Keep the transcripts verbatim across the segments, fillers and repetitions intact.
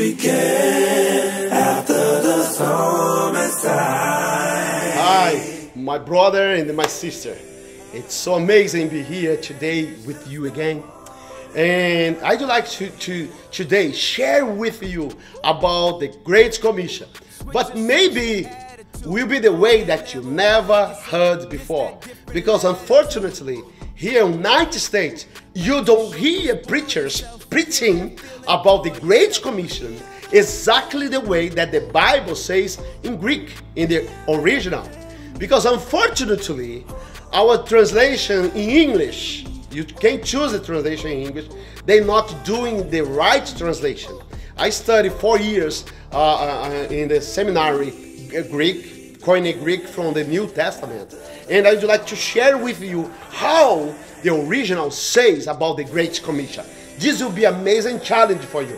began after the storm inside. Hi, my brother and my sister. It's so amazing to be here today with you again. And I'd like to, to today share with you about the Great Commission. But maybe will be the way that you never heard before. Because unfortunately, here in the United States, you don't hear preachers preaching about the Great Commission exactly the way that the Bible says in Greek, in the original. Because unfortunately, our translation in English, you can choose a translation in English, they're not doing the right translation. I studied four years uh, uh, in the seminary uh, Greek, Koine Greek from the New Testament. And I'd like to share with you how the original says about the Great Commission. This will be an amazing challenge for you.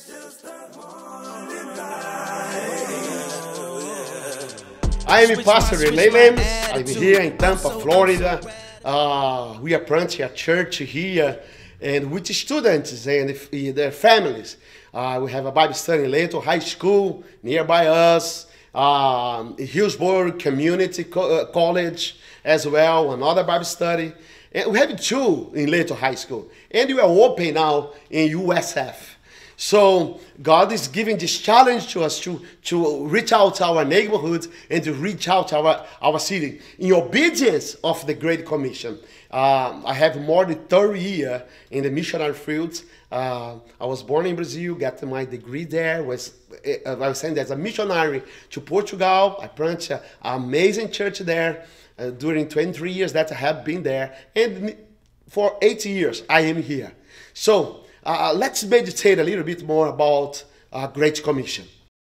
I am Pastor Leland. I'm here in Tampa, Florida. Uh, we are planting a church here, and with students and their families. Uh, we have a Bible study in Leto High School nearby us, um, Hillsborough Community Co uh, College as well, another Bible study. And we have two in Leto High School, and we are open now in U S F. So God is giving this challenge to us to, to reach out to our neighborhoods and to reach out to our, our city in obedience of the Great Commission. Uh, I have more than thirty years in the missionary field. Uh, I was born in Brazil, got my degree there, was, uh, I was sent as a missionary to Portugal. I planted an amazing church there uh, during twenty-three years that I have been there. And for eight years, I am here. So, Uh, let's meditate a little bit more about uh, Great Commission.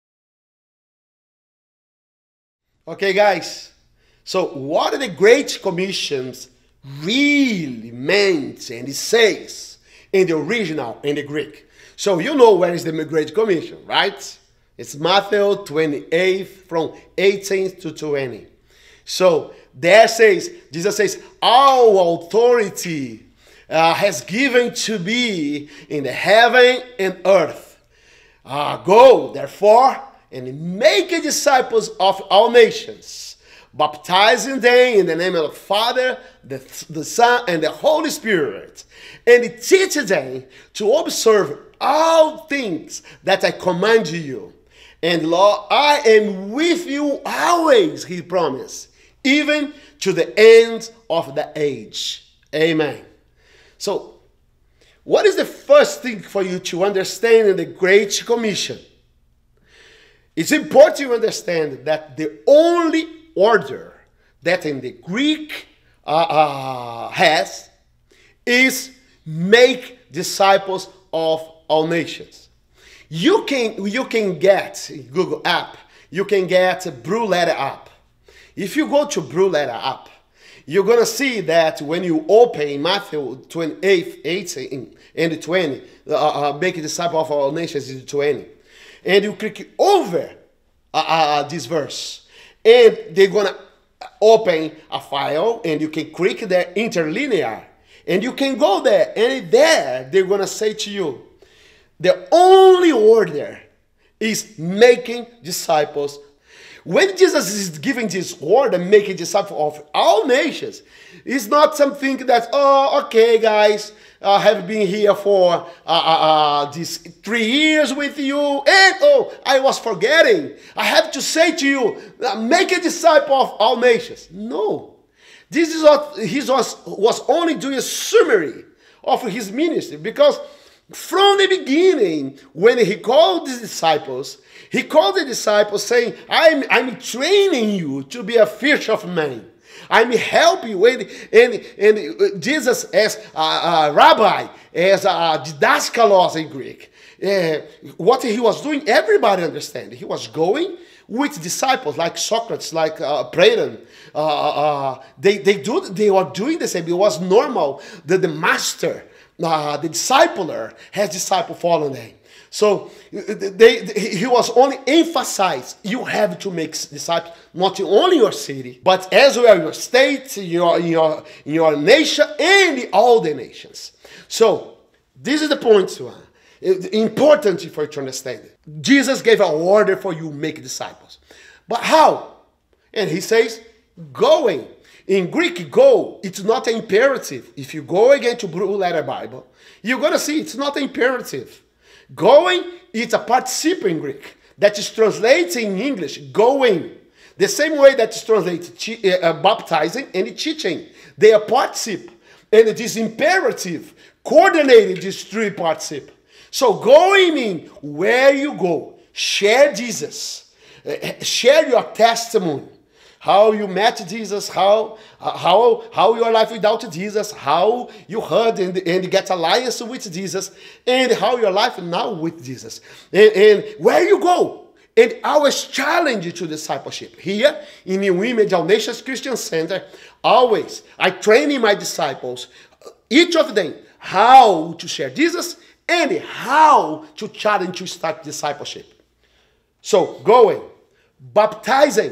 Okay, guys. So, what are the Great Commissions really meant and it says in the original, in the Greek? So, you know where is the Great Commission, right? It's Matthew twenty-eight from eighteen to twenty. So, there says, Jesus says, all authority Uh, has given to me in the heaven and earth. Uh, go, therefore, and make disciples of all nations, baptizing them in the name of the Father, the, the Son, and the Holy Spirit, and teach them to observe all things that I command you. And Lord, I am with you always, he promised, even to the end of the age. Amen. So, what is the first thing for you to understand in the Great Commission? It's important to understand that the only order that in the Greek uh, uh, has is make disciples of all nations. You can, you can get Google app, you can get a Brew Letter app. If you go to Brew Letter app, you're going to see that when you open Matthew twenty-eight, eighteen, and twenty, uh, uh, make a disciple of all nations is twenty. And you click over uh, uh, this verse. And they're going to open a file, and you can click there, interlinear. And you can go there, and there they're going to say to you, the only order is making disciples. When Jesus is giving this order, making disciples of all nations, it's not something that, oh, okay, guys, I have been here for uh, uh, uh, these three years with you, and oh, I was forgetting. I have to say to you, make a disciple of all nations. No. This is what he was, was only doing a summary of his ministry, because from the beginning, when he called the disciples, he called the disciples saying, I'm, I'm training you to be a fisher of men. I'm helping you. And, and, and Jesus as a, a rabbi, as a didaskalos in Greek, uh, what he was doing, everybody understand. He was going with disciples like Socrates, like uh, Plato. Uh, uh, they, they, do, they were doing the same. It was normal that the master, uh, the discipler, has disciple following them. So they, they, he was only emphasized, you have to make disciples, not only in your city, but as well in your state, in your, in your, in your nation, and in all the nations. So this is the point. Important for you to understand it. Jesus gave an order for you to make disciples. But how? And he says, going. In Greek, go, it's not an imperative. If you go again to Blue Letter Bible, you're going to see it's not an imperative. Going, it's a participle in Greek that is translated in English, going. The same way that is translated uh, baptizing and teaching. They are participle. And it is imperative, coordinated these three participle. So going means where you go, share Jesus, uh, share your testimony. How you met Jesus, how, uh, how, how your life without Jesus, how you heard and, and get alliance with Jesus, and how your life now with Jesus. And, and where you go. And our challenge to discipleship. Here in New Image, All Nations Christian Center, always, I train my disciples, each of them, how to share Jesus and how to challenge to start discipleship. So, going, baptizing.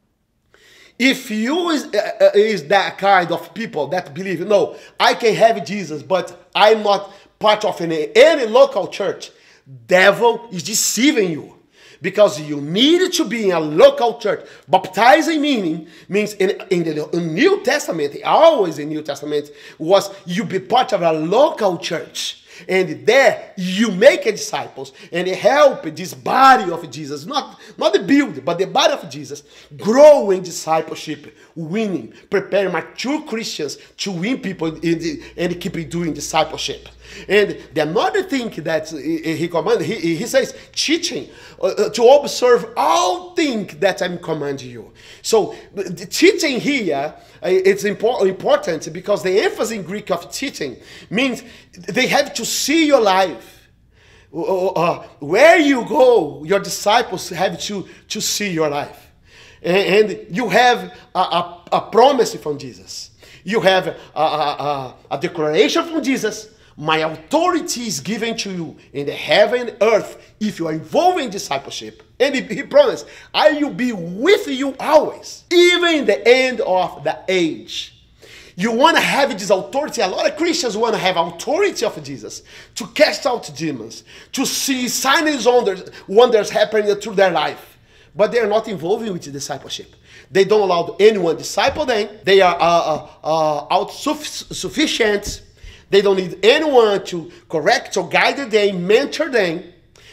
If you is, uh, is that kind of people that believe, no, I can have Jesus, but I'm not part of any, any local church, devil is deceiving you. Because you need to be in a local church. Baptizing meaning means in, in the New Testament, always in the New Testament, was you be part of a local church. And there you make disciples and help this body of Jesus, not, not the build, but the body of Jesus, grow in discipleship, winning, preparing mature Christians to win people in the, and keep doing discipleship. And the another thing that he commanded, he, he says, teaching, uh, to observe all things that I'm commanding you. So the teaching here, uh, it's impor important because the emphasis in Greek of teaching means they have to see your life. Uh, uh, where you go, your disciples have to, to see your life. And, and you have a, a, a promise from Jesus. You have a, a, a, a declaration from Jesus. My authority is given to you in the heaven and earth if you are involved in discipleship. And he, he promised, I will be with you always, even in the end of the age. You want to have this authority. A lot of Christians want to have authority of Jesus to cast out demons, to see signs and wonders, wonders happening through their life. But they are not involved with discipleship. They don't allow anyone to disciple them. They are uh, uh, uh, self-sufficient. They don't need anyone to correct or guide them, mentor them.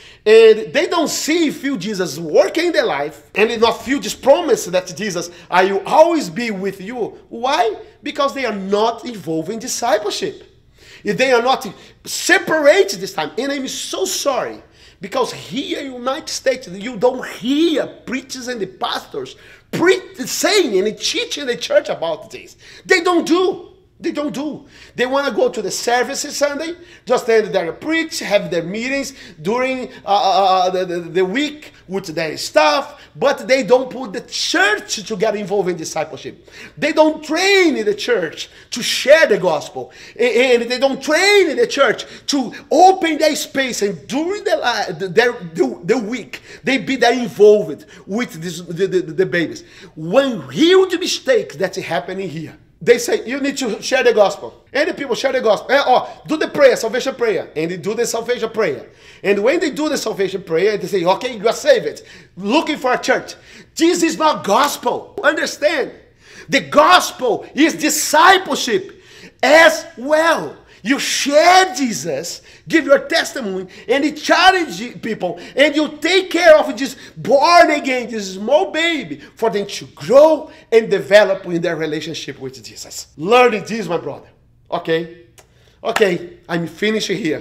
And they don't see, feel Jesus working in their life. And they not feel this promise that Jesus, I will always be with you. Why? Because they are not involved in discipleship. If they are not separated this time. And I'm so sorry. Because here in the United States, you don't hear preachers and the pastors pre saying and teaching the church about this. They don't do. They don't do. They want to go to the services Sunday, just stand there and preach, have their meetings during uh, uh, the, the, the week with their staff, but they don't put the church to get involved in discipleship. They don't train in the church to share the gospel. And they don't train in the church to open their space, and during the, the, the, the week, they be there involved with this, the, the, the babies. One huge mistake that's happening here. They say, you need to share the gospel. And the people share the gospel. And, oh, do the prayer, salvation prayer. And they do the salvation prayer. And when they do the salvation prayer, they say, okay, you are saved. Looking for a church. This is not gospel. Understand? The gospel is discipleship as well. You share Jesus, give your testimony, and you challenge people, and you take care of this born again, this small baby, for them to grow and develop in their relationship with Jesus. Learning this, my brother. Okay? Okay, I'm finishing here.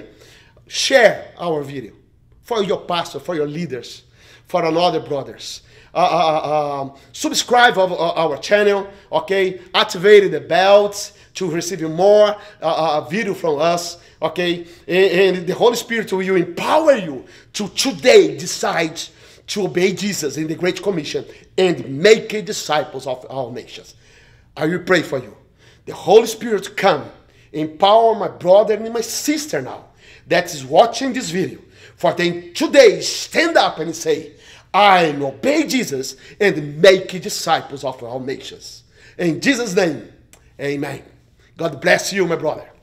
Share our video for your pastor, for your leaders, for another brothers. Uh, uh, um, subscribe of uh, our channel, okay? Activate the bells to receive more uh, uh, video from us, okay? And, and the Holy Spirit will empower you to today decide to obey Jesus in the Great Commission and make disciples of all nations. I will pray for you. The Holy Spirit come, empower my brother and my sister now that is watching this video, for them today stand up and say, I obey Jesus and make disciples of all nations. In Jesus' name, amen. God bless you, my brother.